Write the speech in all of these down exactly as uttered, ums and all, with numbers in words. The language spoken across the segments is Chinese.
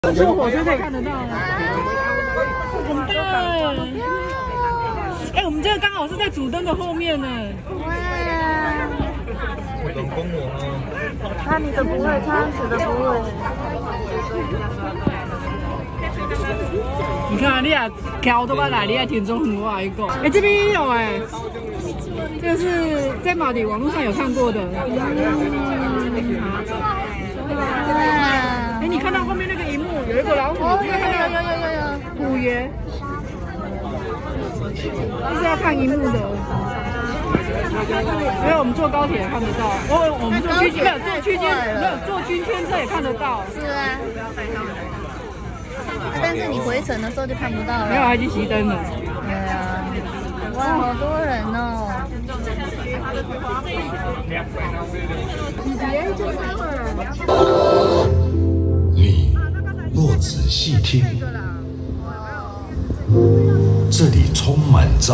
坐火车可以看得到了，很大哎！哎，我们这个刚好是在主灯的后面呢。哇！ 人工我呢？ 他你的不会，他死的不会。 你看，你也挑都把来，你也听中文话一个。哎，这边也有哎，这个是在马里网络上有看过的。哎，你看到后面那个荧幕有一个老虎， 有有有有有有有虎爷，这是要看荧幕的。因为我们坐高铁也看得到，哦，我们坐区间没有坐区间没有坐军圈车也看得到。 是啊，但是你回程的时候就看不到了。 没有，还去熄灯了。 对啊，哇，好多人哦。 你若仔细听，这里充满着。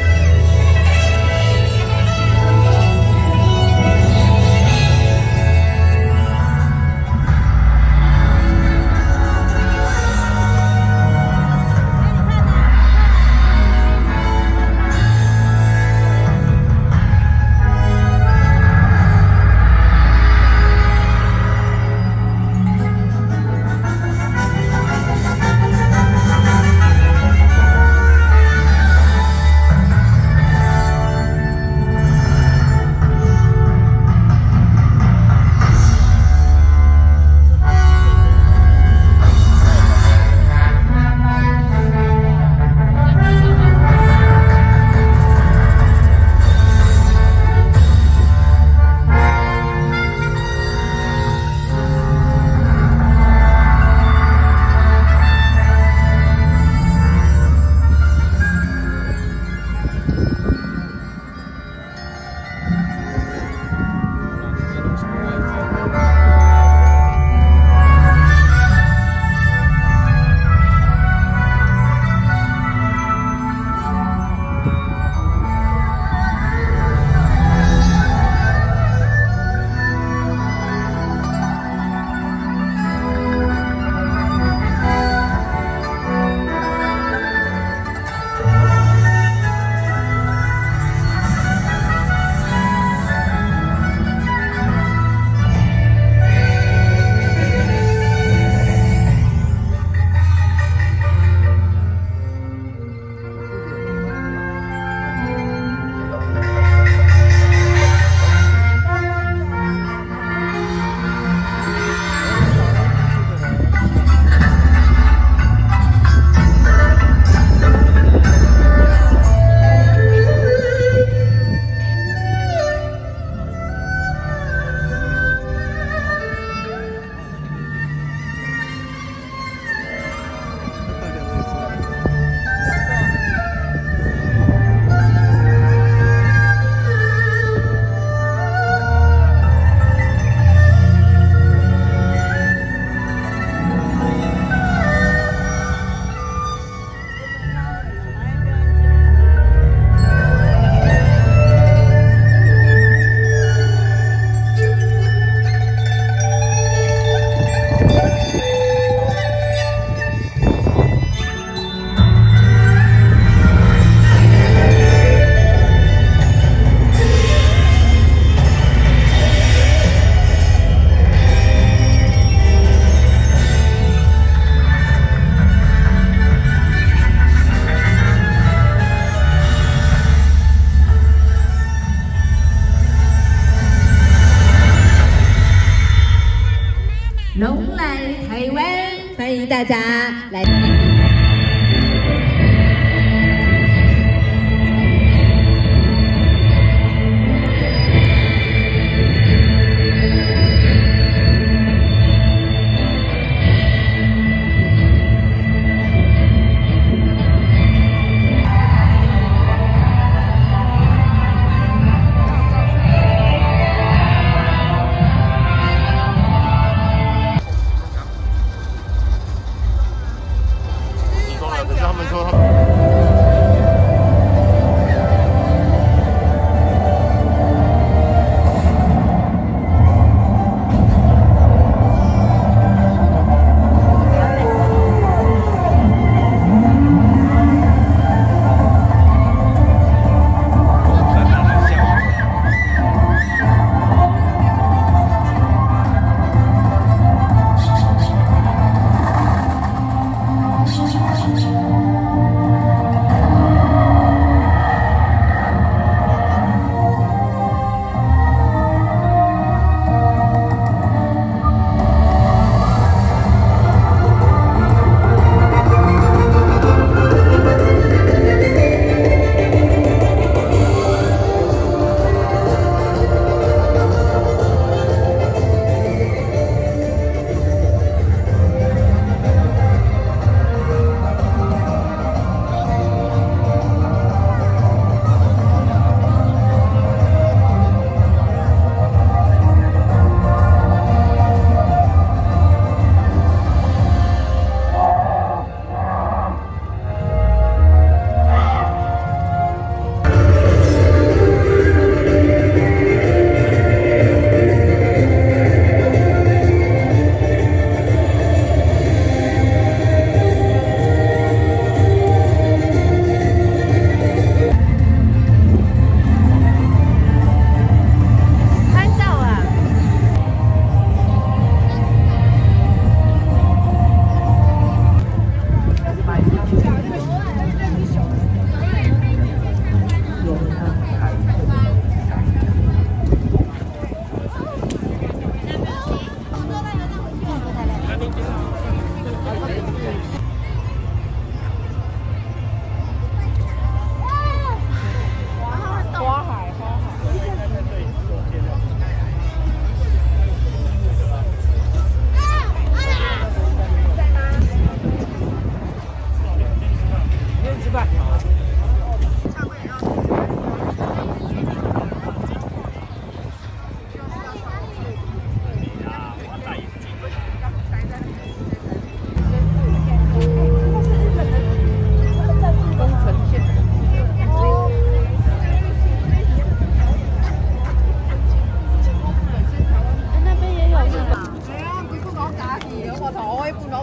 龙来台湾，欢迎大家来。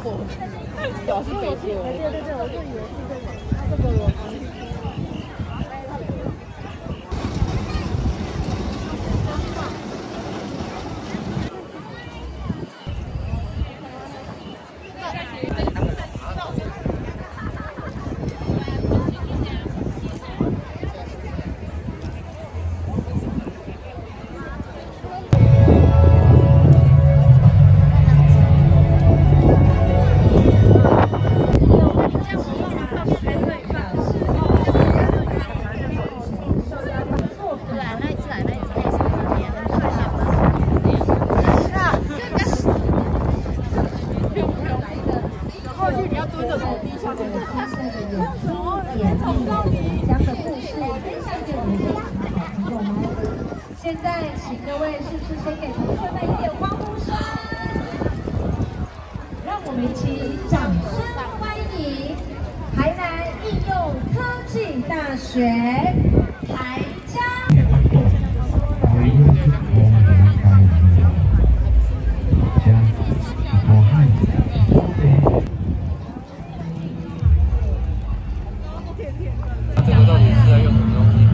过，表示北捷。对对对，我就以为是这个，它这个螺丝。 现在，请各位是不是先给同学们一点欢呼声？让我们一起掌声欢迎台南应用科技大学台江。 这个到底是在用什么东西？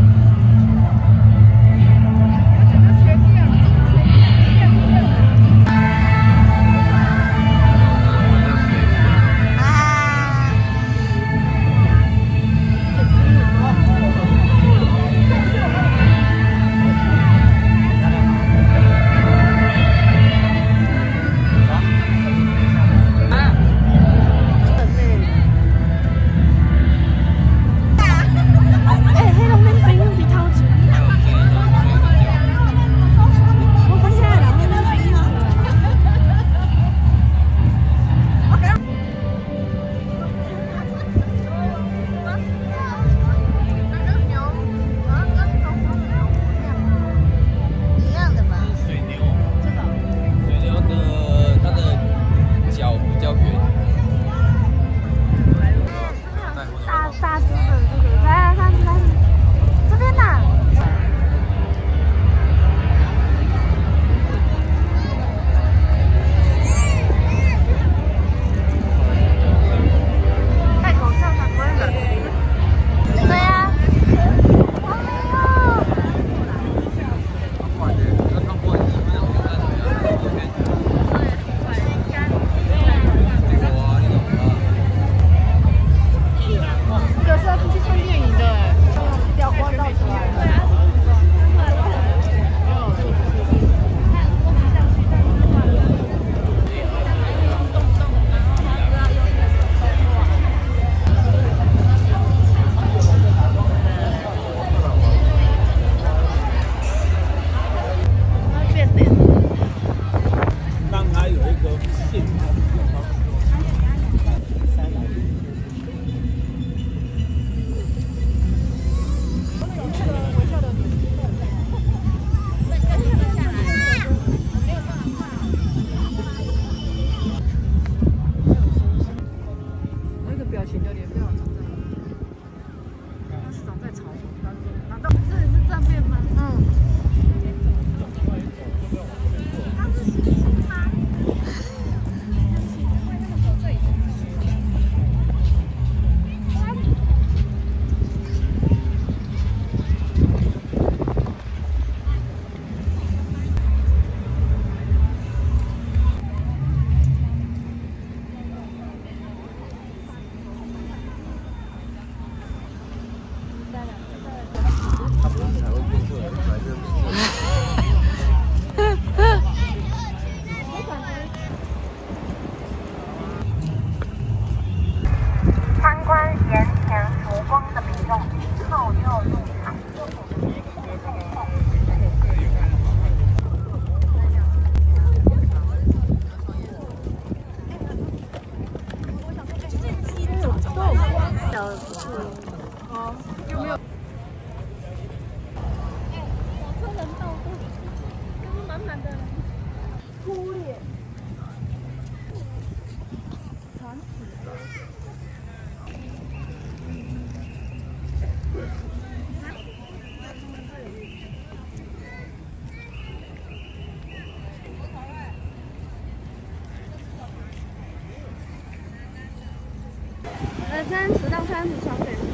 个餐十道餐不消费。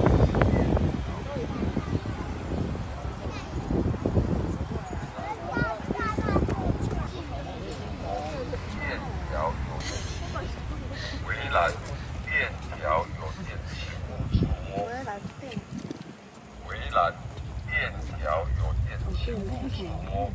围栏电条有电器所。围栏电条有电器所。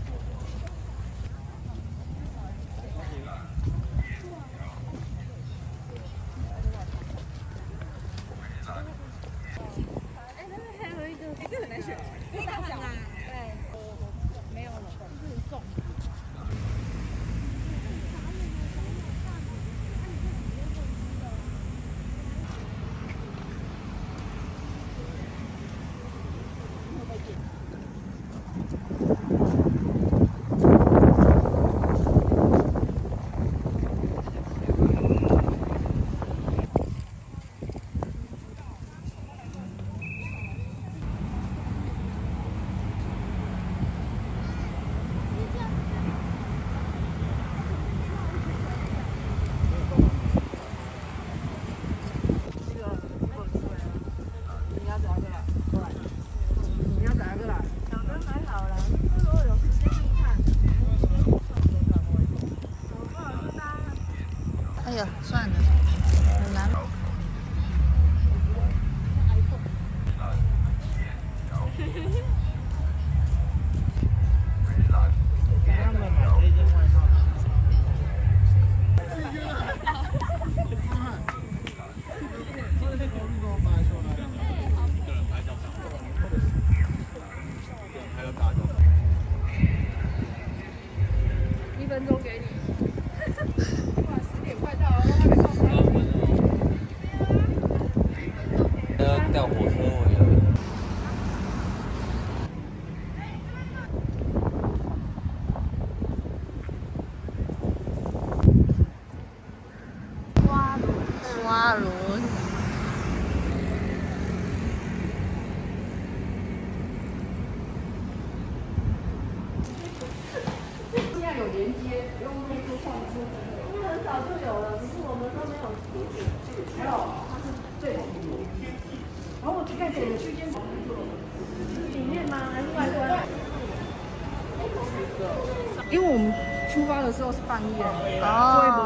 哎呀，算了，很难。一分钟给你。哇，十点快到了，还没到三分要调火车回来。 花轮，花轮。 现在有连接，不用内部放出。因为很早就有了，只是我们都没有阻止。还有，它是最红的。然后我看整个区间里面吗？还是外观？因为我们出发的时候是半夜，所以不